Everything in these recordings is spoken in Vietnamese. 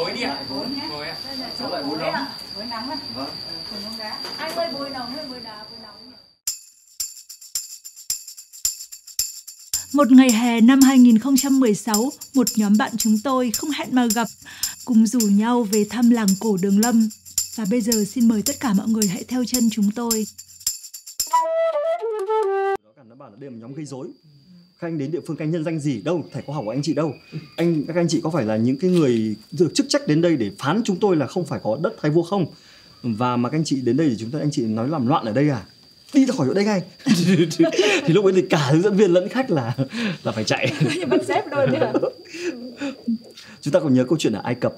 Ngồi đi ạ. Ngồi ạ. Sao lại bún nóng? Bún nóng á. Vâng. Bún đá. Anh ơi bún nóng hay bún đá? Bún nóng nhỉ? Một ngày hè năm 2016, một nhóm bạn chúng tôi không hẹn mà gặp, cùng rủ nhau về thăm làng cổ Đường Lâm. Và bây giờ xin mời tất cả mọi người hãy theo chân chúng tôi. Nó bảo là đây là một nhóm gây rối. Các anh đến địa phương các anh nhân danh gì đâu, thầy khoa học của anh chị đâu. Các anh chị có phải là những cái người được chức trách đến đây để phán chúng tôi là không phải có đất hay vua không? Và mà các anh chị đến đây thì anh chị nói làm loạn ở đây à? Đi ra khỏi chỗ đây ngay. Thì lúc ấy thì cả hướng dẫn viên lẫn khách là phải chạy. Bắt xếp luôn đấy hả? Chúng ta còn nhớ câu chuyện ở Ai Cập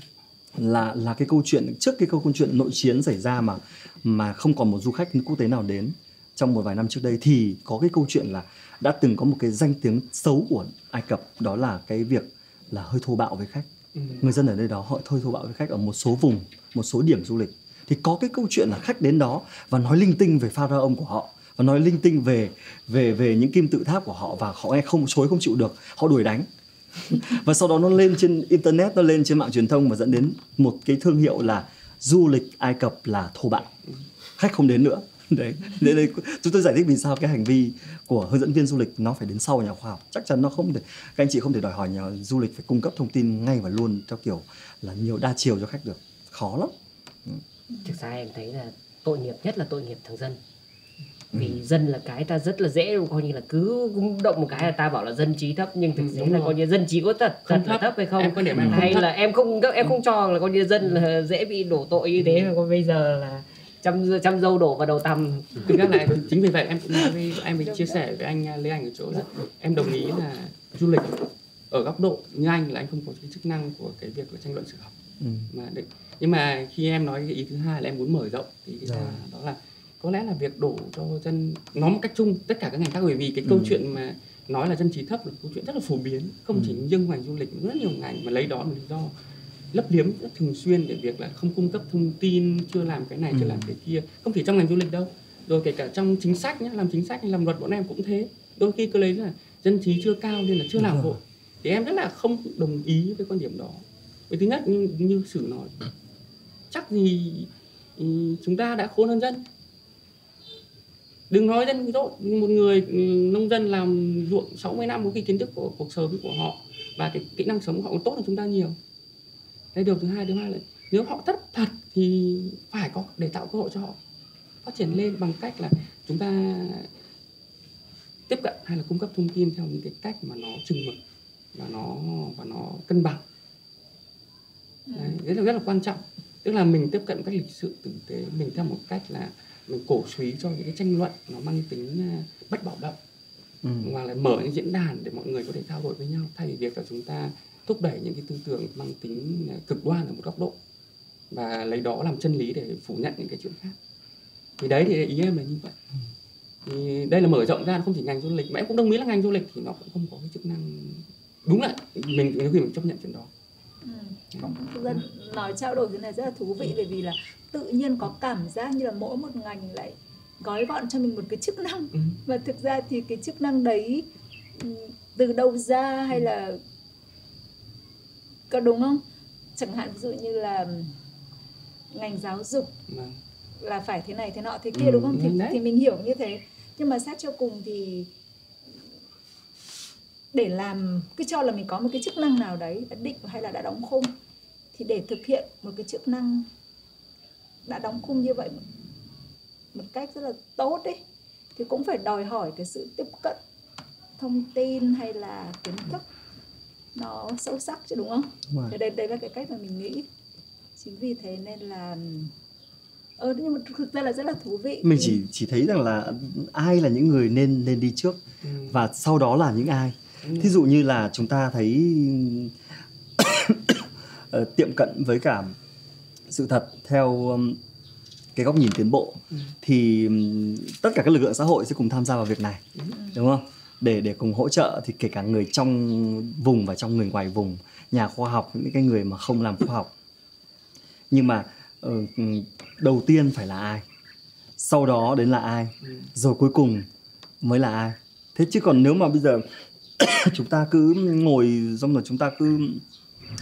là cái câu chuyện trước cái câu chuyện nội chiến xảy ra mà không còn một du khách quốc tế nào đến trong một vài năm trước đây, thì có cái câu chuyện là đã từng có một cái danh tiếng xấu của Ai Cập, đó là cái việc là hơi thô bạo với khách. Người dân ở đây đó họ hơi thô bạo với khách ở một số vùng, một số điểm du lịch. Thì có cái câu chuyện là khách đến đó và nói linh tinh về pharaoh của họ, và nói linh tinh về những kim tự tháp của họ, và họ nghe không chịu được, họ đuổi đánh. Và sau đó nó lên trên internet, nó lên trên mạng truyền thông và dẫn đến một cái thương hiệu là du lịch Ai Cập là thô bạo, khách không đến nữa. Đấy, chúng tôi giải thích vì sao cái hành vi của hướng dẫn viên du lịch nó phải đến sau nhà khoa học. Chắc chắn nó không thể, các anh chị không thể đòi hỏi nhà du lịch phải cung cấp thông tin ngay và luôn theo kiểu là nhiều đa chiều cho khách được, khó lắm. Thực ra em thấy là tội nghiệp nhất là tội nghiệp thằng dân. Vì dân là cái ta rất là dễ, coi như là cứ động một cái là ta bảo là dân trí thấp, nhưng thực tế là coi như dân trí có thật là thấp hay không? Em quan điểm em hay không là em không cho là coi như dân là dễ bị đổ tội như thế, mà còn bây giờ là trăm dâu đổ vào đầu tằm. Thực ra là chính vì vậy em cũng nói với em mình chia sẻ với anh Lê Anh ở chỗ là em đồng ý là du lịch ở góc độ như anh là anh không có cái chức năng của cái việc là tranh luận sử học. Mà định. Nhưng mà khi em nói cái ý thứ hai là em muốn mở rộng thì đó là có lẽ là việc đổ cho dân, nói một cách chung tất cả các ngành khác, bởi vì cái câu chuyện mà nói là dân trí thấp là câu chuyện rất là phổ biến, không chỉ riêng ngành du lịch, rất nhiều ngành mà lấy đó là lý do lấp liếm rất thường xuyên để việc là không cung cấp thông tin, chưa làm cái này, chưa làm cái kia, không chỉ trong ngành du lịch đâu, rồi kể cả trong chính sách nhé, làm chính sách hay làm luật bọn em cũng thế, đôi khi cứ lấy là dân trí chưa cao nên là chưa làm vội, thì em rất là không đồng ý với quan điểm đó. Vì thứ nhất như Sử nói, chắc gì chúng ta đã khôn hơn dân. Đừng nói dân tốt, một người nông dân làm ruộng 60 năm, với cái kiến thức của cuộc sống của họ và cái kỹ năng sống của họ cũng tốt hơn chúng ta nhiều. Đây điều thứ hai là nếu họ thất thật thì phải có để tạo cơ hội cho họ phát triển lên bằng cách là chúng ta tiếp cận hay là cung cấp thông tin theo những cái cách mà nó chừng mực và nó cân bằng. Đấy, rất là quan trọng. Tức là mình tiếp cận một cách lịch sự tử tế, mình theo một cách là mình cổ suý cho những cái tranh luận nó mang tính bất bạo động, hoặc là mở những diễn đàn để mọi người có thể trao đổi với nhau, thay vì việc là chúng ta thúc đẩy những cái tư tưởng mang tính cực đoan ở một góc độ và lấy đó làm chân lý để phủ nhận những cái chuyện khác. Thì đấy, thì ý em là như vậy. Thì đây là mở rộng ra, không chỉ ngành du lịch mà em cũng đồng ý là ngành du lịch thì nó cũng không có cái chức năng, đúng là mình nếu khi mình chấp nhận chuyện đó. Thực ra nói trao đổi thế này rất là thú vị, bởi vì là tự nhiên có cảm giác như là mỗi một ngành lại gói gọn cho mình một cái chức năng, và thực ra thì cái chức năng đấy từ đâu ra hay là có đúng không? Chẳng hạn ví dụ như là ngành giáo dục là phải thế này thế nọ thế kia, đúng không? Thì mình hiểu như thế, nhưng mà xét cho cùng thì để làm cứ cho là mình có một cái chức năng nào đấy đã định hay là đã đóng khung, thì để thực hiện một cái chức năng đã đóng khung như vậy một cách rất là tốt ấy, thì cũng phải đòi hỏi cái sự tiếp cận thông tin hay là kiến thức nó sâu sắc chứ, đúng không? Thì đây là cái cách mà mình nghĩ. Chính vì thế nên là nhưng mà thực ra là rất là thú vị. Mình chỉ thấy rằng là ai là những người nên đi trước và sau đó là những ai. Thí dụ như là chúng ta thấy tiệm cận với cả sự thật theo cái góc nhìn tiến bộ, thì tất cả các lực lượng xã hội sẽ cùng tham gia vào việc này, đúng không? Để cùng hỗ trợ, thì kể cả người trong vùng và trong người ngoài vùng, nhà khoa học, những cái người mà không làm khoa học. Nhưng mà đầu tiên phải là ai, sau đó đến là ai, rồi cuối cùng mới là ai. Thế chứ còn nếu mà bây giờ chúng ta cứ ngồi xong rồi chúng ta cứ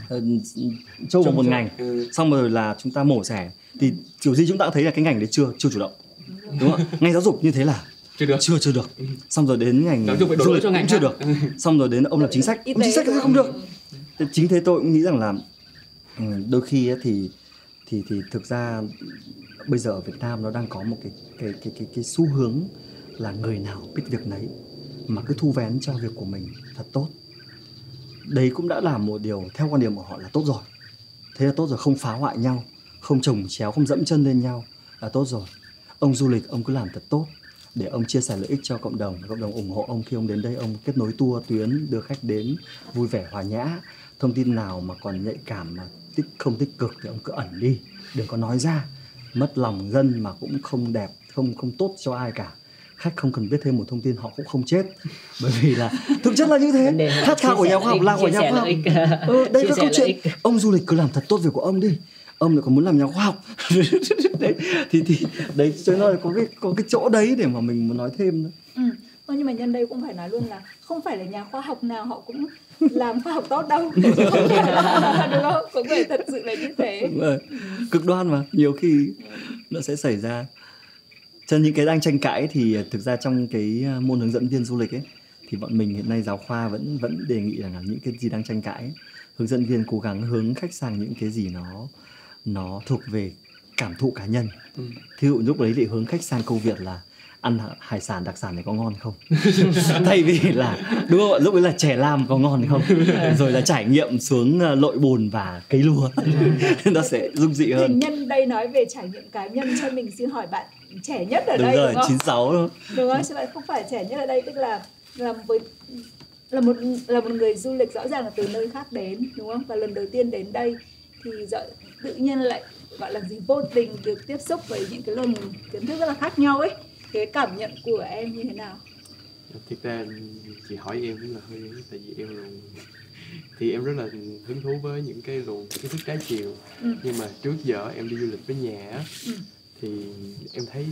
trâu vào một ngành, xong rồi là chúng ta mổ xẻ, thì kiểu gì chúng ta cũng thấy là cái ngành đấy chưa chủ động, đúng không? Ngành giáo dục như thế là chưa được, xong rồi đến ngành giáo dục phải đổ lỗi cho ngành chưa được, xong rồi đến ông làm chính sách, ông chính sách không được. Chính thế tôi cũng nghĩ rằng là đôi khi ấy thì thực ra bây giờ ở Việt Nam nó đang có một cái xu hướng là người nào biết việc nấy, mà cứ thu vén cho việc của mình thật tốt. Đấy cũng đã là một điều theo quan điểm của họ là tốt rồi. Thế là tốt rồi, không phá hoại nhau, không chồng chéo, không dẫm chân lên nhau là tốt rồi. Ông du lịch ông cứ làm thật tốt để ông chia sẻ lợi ích cho cộng đồng ủng hộ ông khi ông đến đây, ông kết nối tour tuyến đưa khách đến vui vẻ hòa nhã. Thông tin nào mà còn nhạy cảm mà không tích cực thì ông cứ ẩn đi, đừng có nói ra, mất lòng dân mà cũng không đẹp, không tốt cho ai cả. Khách không cần biết thêm một thông tin họ cũng không chết, bởi vì là thực chất là như thế. Khát khao của nhà khoa học là của nhà khoa học. Đây là câu chuyện ông du lịch cứ làm thật tốt việc của ông đi, ông lại còn muốn làm nhà khoa học. Đấy thì đấy cho nên là có cái chỗ đấy để mà mình muốn nói thêm nữa. Nhưng mà nhân đây cũng phải nói luôn là không phải là nhà khoa học nào họ cũng làm khoa học tốt đâu, đúng không? Cũng phải thật sự là như thế. Cực đoan mà nhiều khi nó sẽ xảy ra. Cho những cái đang tranh cãi thì thực ra trong cái môn hướng dẫn viên du lịch ấy, thì bọn mình hiện nay giáo khoa vẫn đề nghị là những cái gì đang tranh cãi ấy, hướng dẫn viên cố gắng hướng khách sang những cái gì nó thuộc về cảm thụ cá nhân. Thí dụ lúc đấy thì hướng khách sang câu Việt là ăn hải sản đặc sản này có ngon không, thay vì là đúng không, lúc ấy là chè lam có ngon không, rồi là trải nghiệm xuống lội bùn và cấy lúa. Nó sẽ dung dị hơn. Nhân đây nói về trải nghiệm cá nhân cho mình xin hỏi bạn trẻ nhất ở đúng đây, rồi, đúng không? 96 đúng không? Chứ bạn không phải trẻ nhất ở đây, tức là một người du lịch rõ ràng là từ nơi khác đến, đúng không? Và lần đầu tiên đến đây thì tự nhiên lại gọi là gì, vô tình được tiếp xúc với những cái luồng kiến thức rất là khác nhau ấy. Cái cảm nhận của em như thế nào? Thực ra chị hỏi em cũng là hơi tại vì em luôn thì em rất là hứng thú với những cái luồng kiến thức trái chiều. Nhưng mà trước giờ em đi du lịch với nhà á, thì em thấy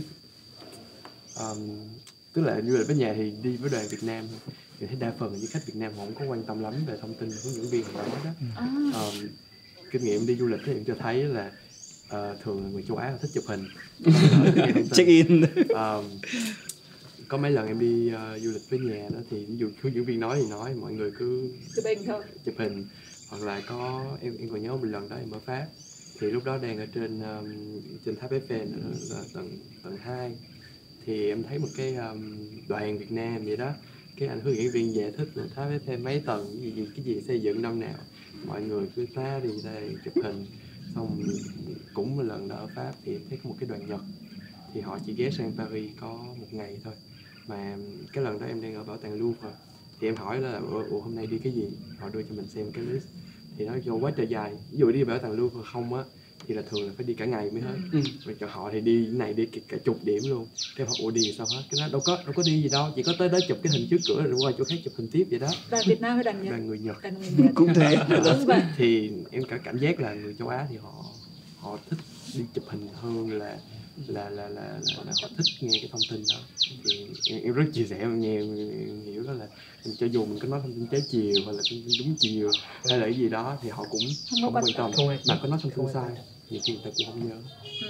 tức là du lịch với nhà thì đi với đoàn Việt Nam thì thấy đa phần là những khách Việt Nam họ không có quan tâm lắm về thông tin hướng dẫn viên của đó. Kinh nghiệm đi du lịch thì em cho thấy là thường là người châu Á họ thích chụp hình, check in. Có mấy lần em đi du lịch với nhà đó thì ví dụ hướng dẫn viên nói thì nói, mọi người cứ chụp hình. Hoặc là có em còn nhớ một lần đó em ở Pháp thì lúc đó đang ở trên tháp Eiffel là tầng 2 thì em thấy một cái đoàn Việt Nam vậy đó, cái anh hướng dẫn viên giải thích là tháp Eiffel mấy tầng, cái gì xây dựng năm nào, mọi người cứ ta đi đây chụp hình. Xong cũng một lần đó ở Pháp thì em thấy có một cái đoàn Nhật thì họ chỉ ghé sang Paris có một ngày thôi, mà cái lần đó em đang ở bảo tàng Louvre thì em hỏi là hôm nay đi cái gì, họ đưa cho mình xem cái list thì nó vô quá trời dài. Ví dụ đi bảo tàng Louvre không á thì là thường là phải đi cả ngày mới hết. Rồi cho họ thì đi này đi cả chục điểm luôn. Cái họ ủa đi sao hết, cái nó đâu có đi gì đâu, chỉ có tới đó chụp cái hình trước cửa rồi qua chỗ khác chụp hình tiếp vậy đó. Đoàn Việt Nam hay đoàn Nhật? Đoàn người Nhật. Cũng thế. Thì em cảm giác là người châu Á thì họ thích đi chụp hình hơn là họ thích nghe cái thông tin đó. Thì em rất chia sẻ em nghe, em hiểu đó là cho dù mình có nói thông tin trái chiều hoặc là thông tin đúng chiều hay là cái gì đó thì họ cũng không quan tâm, mà có nói thông tin sai nhiều khi người ta cũng không nhớ.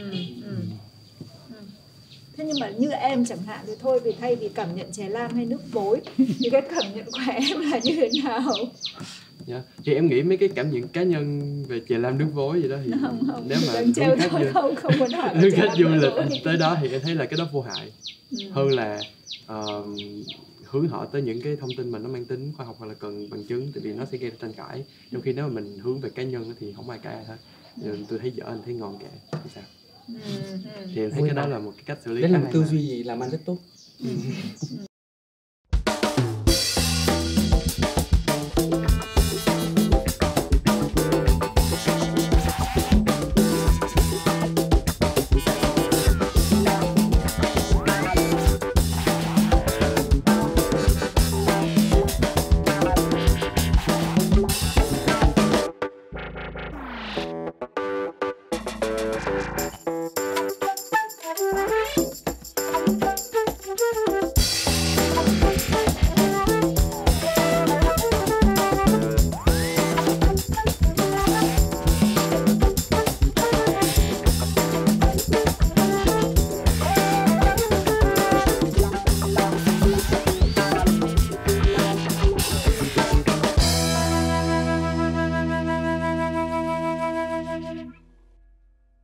Thế nhưng mà như em chẳng hạn thì thôi, vì thay vì cảm nhận chè lam hay nước vối thì cái cảm nhận của em là như thế nào? Thì em nghĩ mấy cái cảm nhận cá nhân về chè lam nước vối gì đó thì không, nếu mà không muốn hỏi hướng khách du lịch tới đó thì em thấy là cái đó vô hại hơn là hướng họ tới những cái thông tin mà nó mang tính khoa học hoặc là cần bằng chứng, tại vì nó sẽ gây ra tranh cãi. Trong khi nếu mà mình hướng về cá nhân thì không ai cãi ai hết. Tôi thấy dở, anh thấy ngon kệ thì sao? Thì em thấy cái đó là một cái cách xử lý. Đấy là một tư duy làm ăn rất tốt.